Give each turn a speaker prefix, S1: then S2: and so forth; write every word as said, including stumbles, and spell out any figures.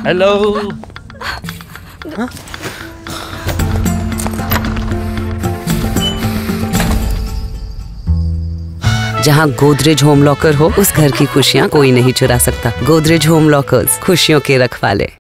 S1: Hello.
S2: जहाँ Godrej home locker हो, उस घर की खुशियाँ कोई नहीं चुरा सकता। गोदरेज होम लॉकर्स, खुशियों के रखवाले।